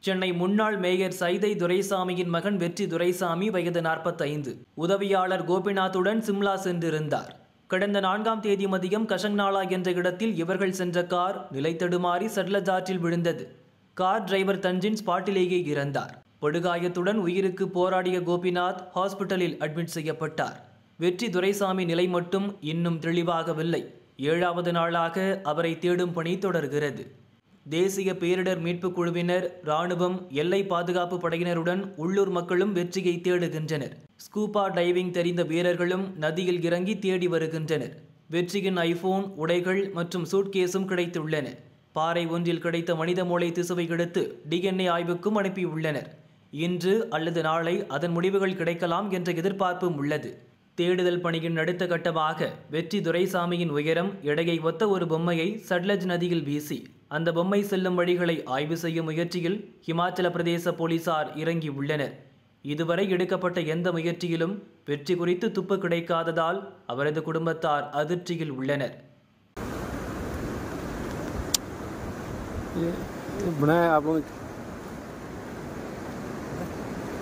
சென்னை முன்னாள் மேயர் சைதை துரைசாமியின் மகன் வெற்றி துரைசாமி வயது 45. உதவியாளர் கோபிநாத்துடன் சிம்லா சென்றிருந்தார். கடந்த 4ஆம் தேதி மதியம் கஷங்நாளா என்ற இடத்தில் இவர்கள் சென்ற கார் நிலை தடுமாறி சட்லஜ் ஆற்றில் விழுந்தது. கார் டிரைவர் தஞ்சின் ஸ்பாட்டிலேயே இறந்தார். படுகாயத்துடன் உயிருக்கு போராடிய கோபிநாத் ஹாஸ்பிட்டலில் அட்மிட் செய்யப்பட்டார். வெற்றி துரைசாமி நிலை மட்டும் இன்னும் தெளிவாகவில்லை. 7வது நாளாக அவரை தேடும் பணி தொடர்கிறது. தேசிய பேரிடர் மீட்புக் குழுவினர், இராணுவம், எல்லை பாதுகாப்பு படையினருடன் உள்ளூர் மக்களும் வெற்றியை தேடுகின்றனர். ஸ்கூபா டைவிங் தெரிந்த வீரர்களும் நதியில் இறங்கி தேடி வருகின்றனர். வெற்றியின் ஐபோன், உடைகள் மற்றும் சூட்கேஸும் கிடைத்துள்ளன. பாறை ஒன்றில் கிடைத்த மனித மூளை திசுவை எடுத்து DNA ஆய்வுக்கும் அனுப்பியுள்ளனர். இன்று அல்லது நாளை அதன் முடிவுகள் கிடைக்கலாம் என்ற எதிர்பார்ப்பும் உள்ளது. தேடுதல் பணியின் அடுத்த கட்டமாக வெற்றி துரைசாமியின் உயரம், எடையை ஒத்த ஒரு பொம்மையை சட்லஜ் நதியில் வீசி அந்த பொம்மை செல்லும் வழிகளை ஆய்வு செய்யும் முயற்சியில் ஹிமாச்சல பிரதேச போலீசார் இறங்கி உள்ளனர். இதுவரை எடுக்கப்பட்ட எந்த முயற்சியிலும் வெற்றி குறித்து துப்பு கிடைக்காததால் அவரது குடும்பத்தார் அதிர்ச்சியில் உள்ளனர்.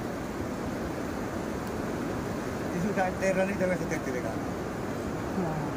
तैरना नहीं तो वैसे तैरते रहेगा।